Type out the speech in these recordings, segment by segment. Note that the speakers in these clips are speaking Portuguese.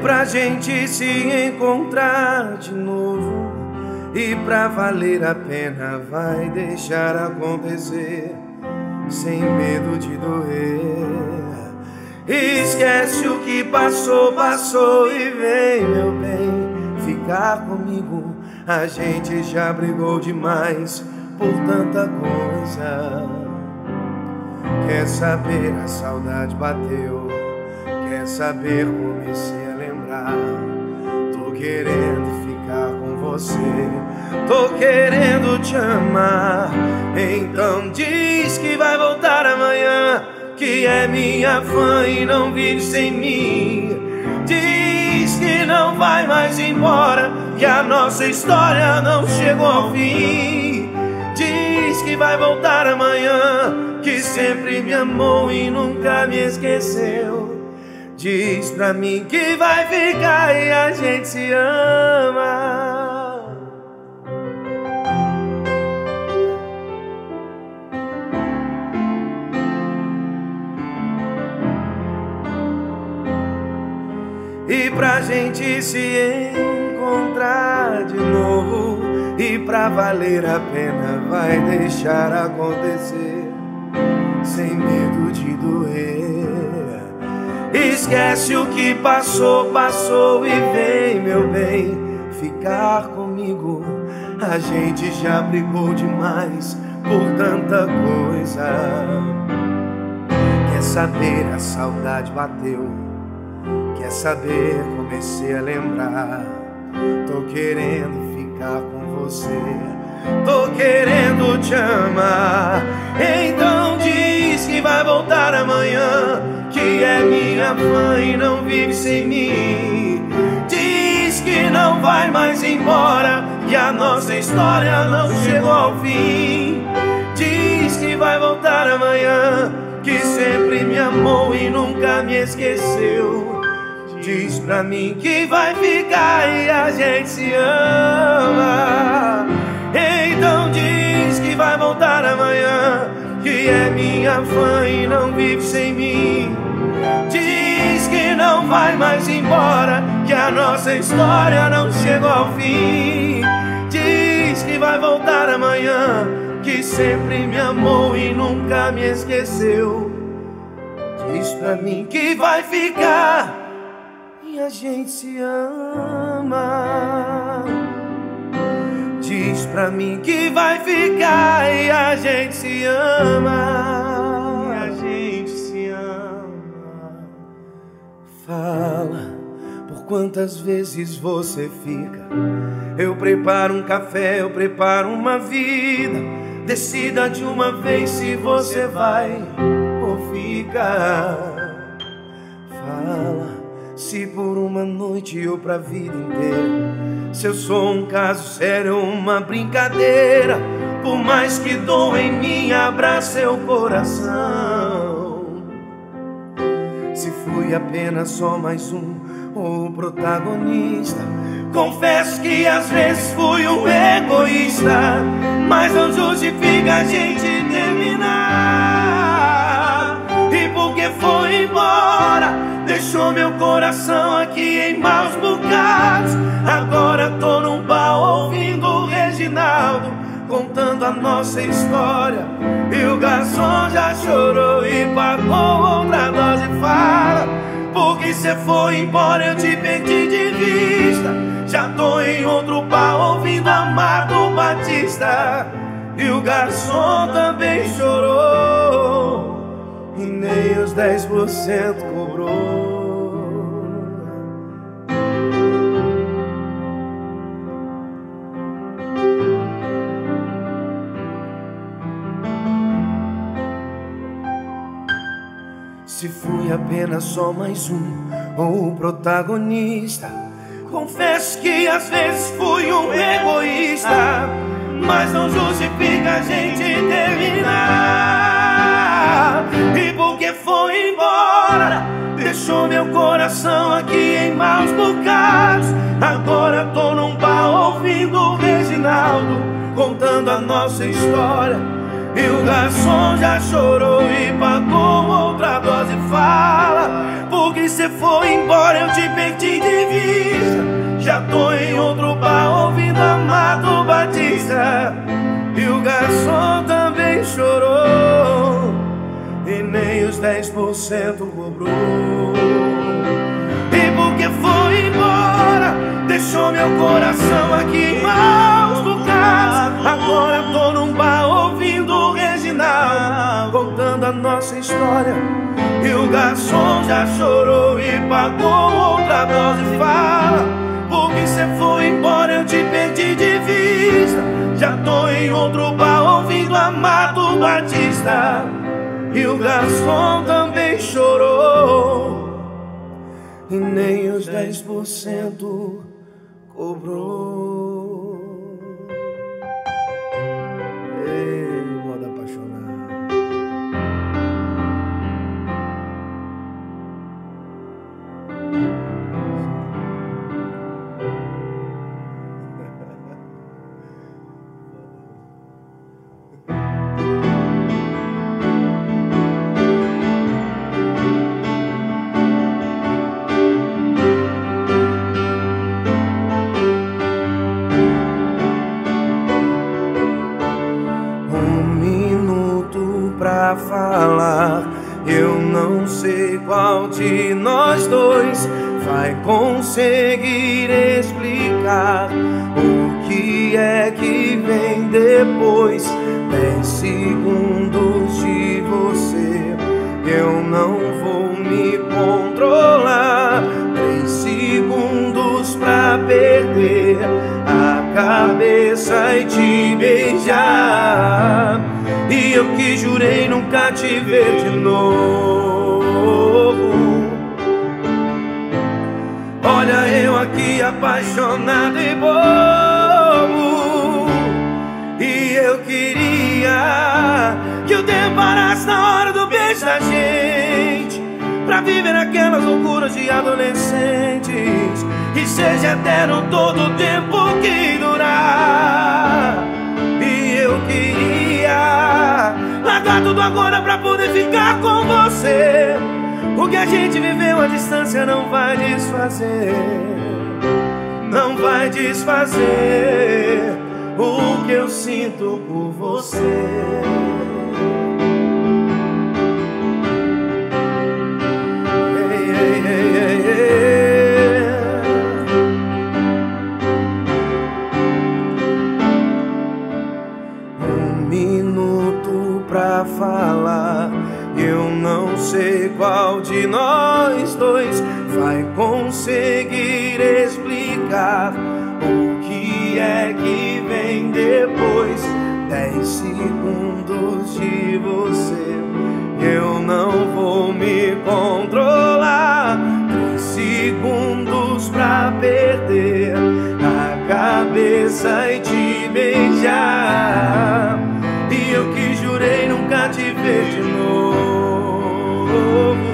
pra gente se encontrar de novo, e pra valer a pena vai deixar acontecer, sem medo de doer. Esquece o que passou, passou e vem, meu bem, ficar comigo. A gente já brigou demais por tanta coisa. Quer saber, a saudade bateu. Quer saber, comecei a lembrar. Tô querendo ficar com você, tô querendo te amar. Então diz que vai voltar amanhã, que é minha fã e não vive sem mim. Diz que não vai mais embora, que a nossa história não chegou ao fim. Diz que vai voltar amanhã, que sempre me amou e nunca me esqueceu. Diz pra mim que vai ficar e a gente se ama. E pra gente se encontrar de novo, e pra valer a pena vai deixar acontecer, sem medo de doer. Esquece o que passou, passou e vem, meu bem, ficar comigo. A gente já brigou demais por tanta coisa. Quer saber, a saudade bateu. Quer saber, comecei a lembrar. Tô querendo ficar com você, tô querendo te amar. Então diz que vai voltar amanhã, que é minha fã e não vive sem mim. Diz que não vai mais embora, que a nossa história não chegou ao fim. Diz que vai voltar amanhã, que sempre me amou e nunca me esqueceu. Diz pra mim que vai ficar e a gente se ama. Então diz que vai voltar amanhã, que é minha fã e não vive sem mim. Diz que não vai mais embora, que a nossa história não chegou ao fim. Diz que vai voltar amanhã, que sempre me amou e nunca me esqueceu. Diz pra mim que vai ficar e a gente se ama. Diz pra mim que vai ficar e a gente se ama. E a gente se ama. Fala por quantas vezes você fica. Eu preparo um café, eu preparo uma vida. Decida de uma vez se você vai ou fica. Fala se por uma noite ou pra vida inteira, se eu sou um caso sério ou uma brincadeira. Por mais que doa em mim, abra seu coração. Se fui apenas só mais um ou protagonista, confesso que às vezes fui um egoísta, mas não justifica a gente terminar. E porque foi embora, deixou meu coração aqui em maus bocados. Agora tô num bar ouvindo o Reginaldo contando a nossa história, e o garçom já chorou e pagou outra dose. Fala, porque cê foi embora, eu te perdi de vista. Já tô em outro bar ouvindo Amado Batista, e o garçom também chorou, e nem os 10% cobrou. Se fui apenas só mais um ou protagonista, confesso que às vezes fui um egoísta, mas não justifica a gente terminar. E porque foi embora, deixou meu coração aqui em maus bocados. Agora tô num bar ouvindo o Reginaldo contando a nossa história, e o garçom já chorou e pagou outra dose. Fala, Porque cê foi embora, eu te perdi de vista. Já tô em outro bar ouvindo Amado Batista. E o garçom também chorou, e nem os 10% cobrou. E porque foi embora, deixou meu coração aqui em maus bocados. Agora tô num bar ouvindo o Reginaldo contando a nossa história. E o garçom já chorou e pagou outra dose. Fala, porque cê foi embora, eu te perdi de vista. Já tô em outro bar ouvindo Amado Batista. E o garçom também chorou, e nem os 10% cobrou. Ei, moda apaixonada. Pra falar, eu não sei qual de nós dois vai conseguir explicar o que é que vem depois. 10 segundos de você, eu não vou me controlar. 3 segundos pra perder a cabeça e te beijar. E eu que jurei nunca te ver de novo. Olha eu aqui apaixonado e bobo. E eu queria que o tempo parasse na hora do beijo da gente, pra viver aquelas loucuras de adolescentes, e seja eterno todo o tempo que durar. E eu queria largar tudo agora pra poder ficar com você. O que a gente viveu à distância não vai desfazer, não vai desfazer o que eu sinto por você. Ei, ei, ei, ei, ei. Pra falar, eu não sei qual de nós dois vai conseguir explicar o que é que vem depois. 10 segundos de você, eu não vou me controlar. 3 segundos pra perder a cabeça e te beijar. E eu que jurei nunca te ver de novo.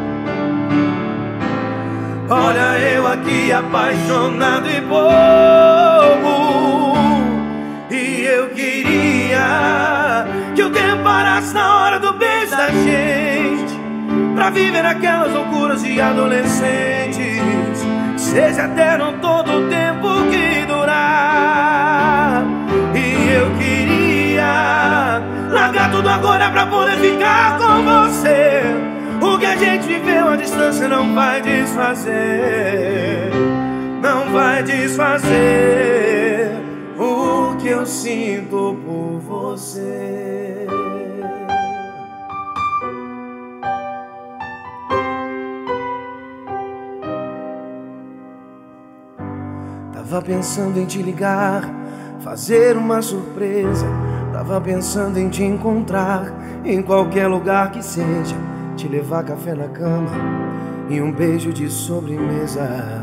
Olha eu aqui apaixonado e bobo. E eu queria que o tempo parasse na hora do beijo da gente, pra viver aquelas loucuras de adolescentes, seja eterno todo o tempo que durar. E eu queria largar tudo agora pra poder ficar com você. O que a gente viveu à distância não vai desfazer, não vai desfazer o que eu sinto por você. Tava pensando em te ligar, fazer uma surpresa. Tava pensando em te encontrar em qualquer lugar que seja, te levar café na cama e um beijo de sobremesa,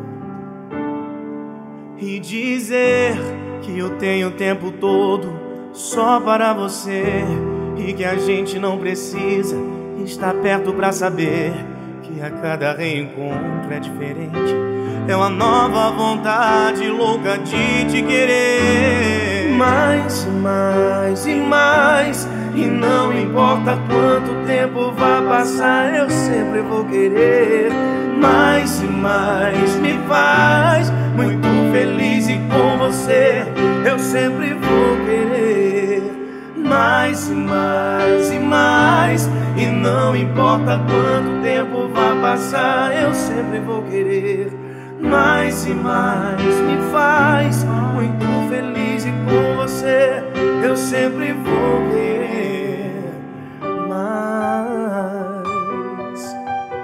e dizer que eu tenho o tempo todo só para você, e que a gente não precisa estar perto pra saber que a cada reencontro é diferente. É uma nova vontade louca de te querer. Mais e mais e mais, e não importa quanto tempo vai passar, eu sempre vou querer mais e mais. Me faz muito feliz e com você eu sempre vou querer mais e mais e mais. E não importa quanto tempo vai passar, eu sempre vou querer mais e mais. Me faz muito feliz e com você eu sempre vou querer mais.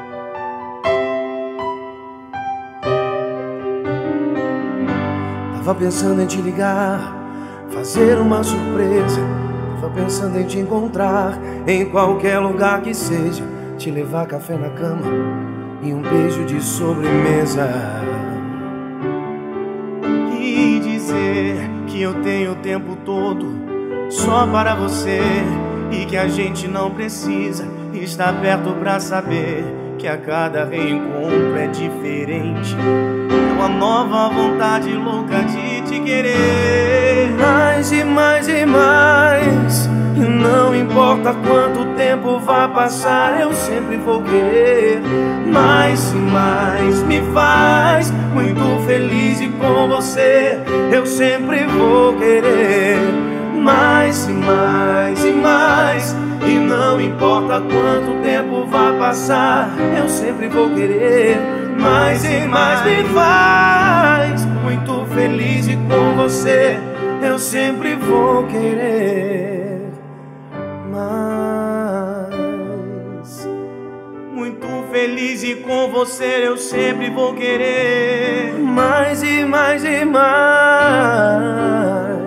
Tava pensando em te ligar, fazer uma surpresa. Tava pensando em te encontrar em qualquer lugar que seja, te levar café na cama e um beijo de sobremesa, e dizer que eu tenho o tempo todo só para você e que a gente não precisa estar perto pra saber que a cada reencontro é diferente. É uma nova vontade louca de te querer mais e mais e mais. E não importa quanto tempo vai passar, eu sempre vou querer mais e mais. Me faz muito feliz e com você eu sempre vou querer mais e mais e mais. E não importa quanto tempo vai passar, eu sempre vou querer mais e mais. Me faz muito feliz e com você eu sempre vou querer mais. Muito feliz e com você eu sempre vou querer mais e mais e mais.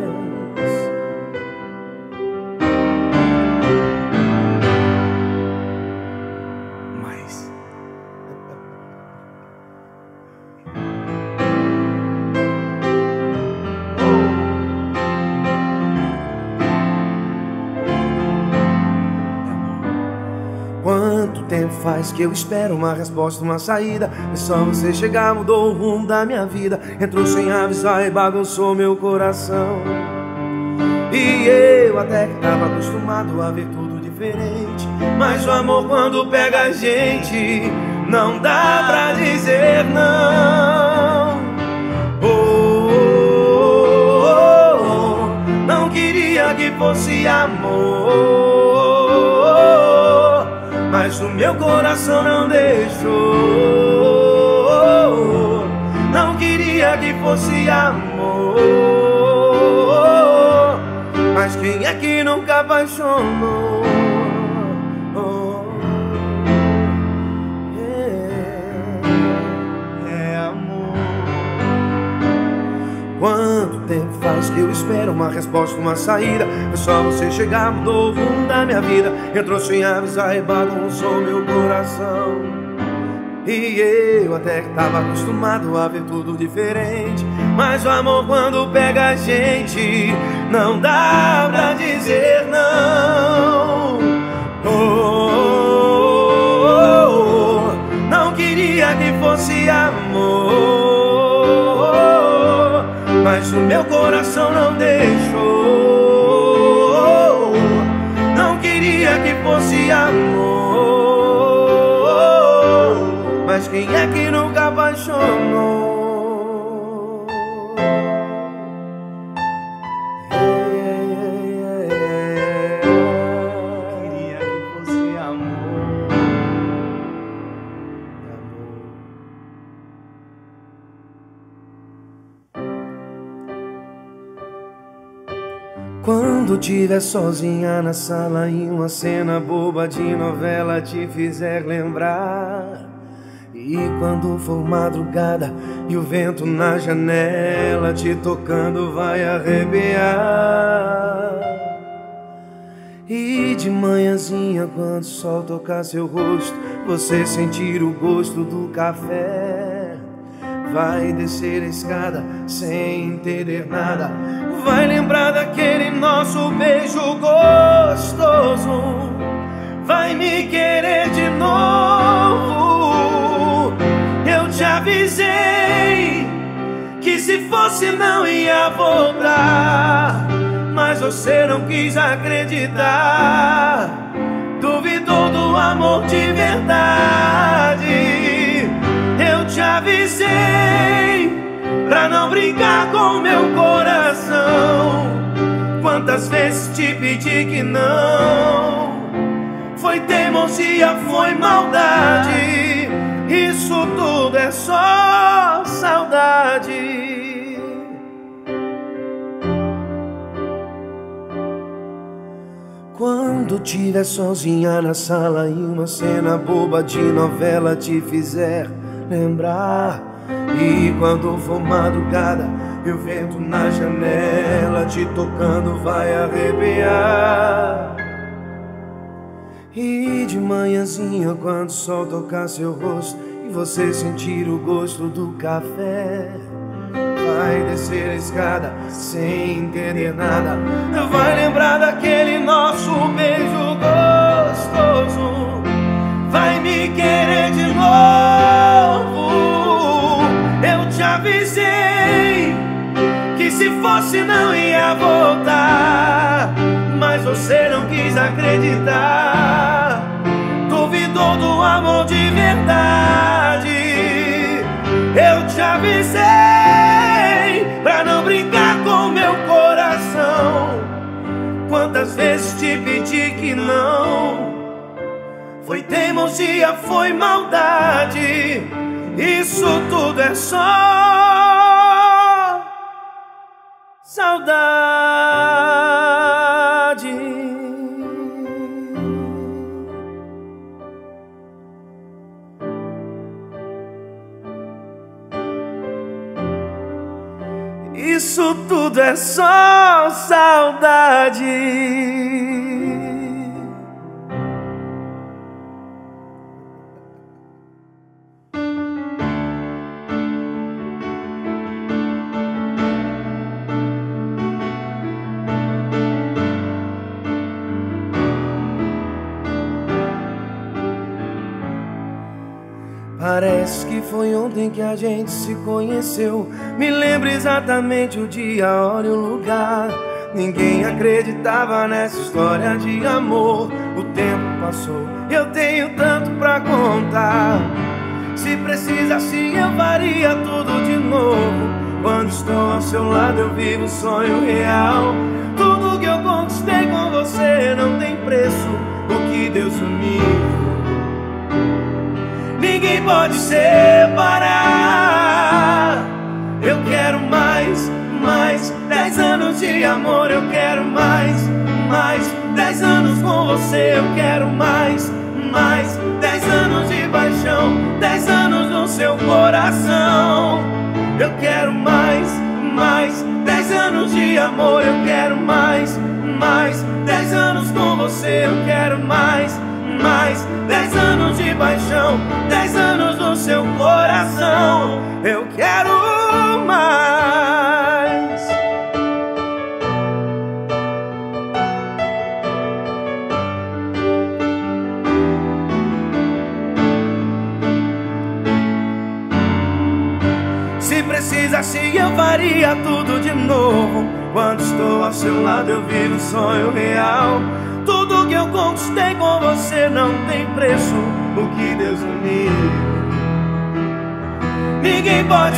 Quanto tempo faz que eu espero uma resposta, uma saída? É só você chegar, mudou o rumo da minha vida. Entrou sem avisar e bagunçou meu coração. E eu até que tava acostumado a ver tudo diferente, mas o amor quando pega a gente não dá pra dizer não. Não queria que fosse amor, mas o meu coração não deixou. Não queria que fosse amor, mas quem é que nunca apaixonou? É amor. Quanto tempo faz que eu espero uma resposta, uma saída? É só você chegar, mudou o rumo da minha vida. Entrou sem avisar e bagunçou meu coração. E eu até que tava acostumado a ver tudo diferente, mas o amor quando pega a gente não dá pra dizer não. Não queria que fosse amor, mas o meu coração não deixou. Não queria que fosse amor, mas quem é que nunca apaixonou? Queria que fosse amor. Quando tiver sozinha na sala e uma cena boba de novela te fizer lembrar, e quando for madrugada e o vento na janela te tocando vai arrepiar, e de manhãzinha quando o sol tocar seu rosto, você sentir o gosto do café, vai descer a escada sem entender nada, vai lembrar daquele nosso beijo gostoso, vai me querer de novo. Eu te avisei que se fosse não ia voltar, mas mas você não quis acreditar. Duvidou do amor de verdade. Eu te avisei pra não brincar com meu coração. Quantas vezes te pedi que não? Foi teimosia, foi maldade. Isso tudo é só saudade. Quando tiver sozinha na sala e uma cena boba de novela te fizer lembrar, e quando for madrugada e o vento na janela te tocando vai arrepiar, e de manhãzinha quando o sol tocar seu rosto e você sentir o gosto do café, vai descer a escada sem entender nada. Vai lembrar daquele nosso beijo gostoso. Vai me querer de novo. Eu te avisei que se fosse não ia voltar, mas você não quis acreditar. Duvidou do amor de verdade. Eu te avisei pra não brincar com meu coração. Quantas vezes te pedi que não? Foi teimosia, foi maldade. Isso tudo é só saudade. Isso tudo é só saudade. Parece que foi ontem que a gente se conheceu. Me lembro exatamente o dia, a hora e o lugar. Ninguém acreditava nessa história de amor. O tempo passou, eu tenho tanto pra contar. Se precisasse eu faria tudo de novo. Quando estou ao seu lado eu vivo um sonho real. Tudo que eu conquistei com você não tem preço. O que Deus uniu ninguém pode separar. Eu quero mais 10 anos de amor. Eu quero mais 10 anos com você. Eu quero mais 10 anos de paixão, 10 anos no seu coração. Eu quero mais 10 anos de amor. Eu quero mais 10 anos com você. Eu quero mais 10 anos de paixão, 10 anos no seu coração. Eu quero mais. Se precisasse eu faria tudo de novo. Quando estou ao seu lado eu vivo um sonho real. Tudo que eu conquistei com você não tem preço. O que Deus uniu ninguém pode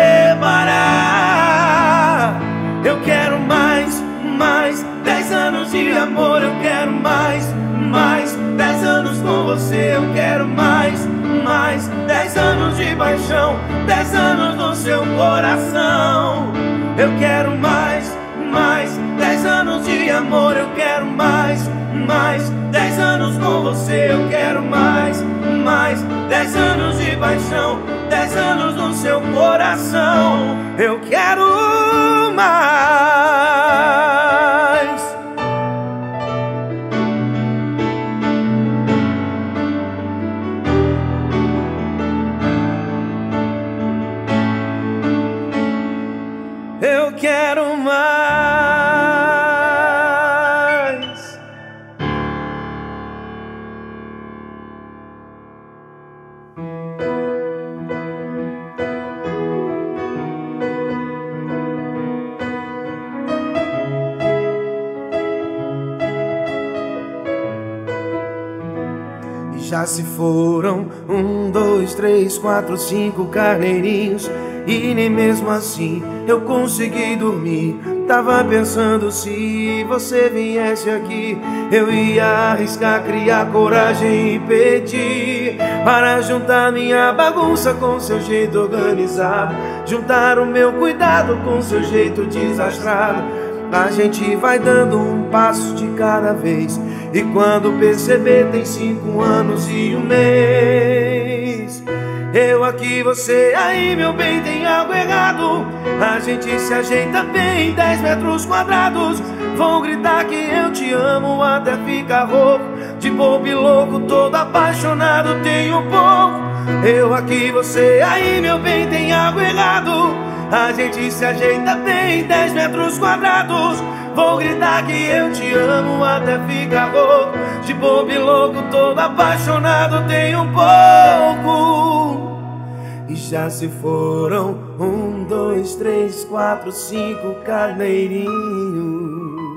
separar. Eu quero mais 10 anos de amor. Eu quero mais 10 anos com você. Eu quero mais 10 anos de paixão, 10 anos no seu coração. Eu quero mais 10 anos de amor. Eu quero mais 10 anos com você. Eu quero mais 10 anos de paixão, 10 anos no seu coração. Eu quero mais. Eu quero mais. já se foram 1, 2, 3, 4, 5 carneirinhos, e nem mesmo assim eu consegui dormir. Tava pensando, se você viesse aqui, eu ia arriscar, criar coragem e pedir para juntar minha bagunça com seu jeito organizado, juntar o meu cuidado com seu jeito desastrado. A gente vai dando um passo de cada vez, e quando perceber tem 5 anos e 1 mês. Eu aqui, você aí, meu bem, tem algo errado. A gente se ajeita bem em 10 metros quadrados. Vou gritar que eu te amo até ficar rouco, de bobo e louco, todo apaixonado, tenho pouco. Eu aqui, você aí, meu bem, tem algo errado. A gente se ajeita bem em 10 metros quadrados. Vou gritar que eu te amo até ficar rouco, de bobo e louco, todo apaixonado, tenho pouco. E já se foram 1, 2, 3, 4, 5 carneirinhos.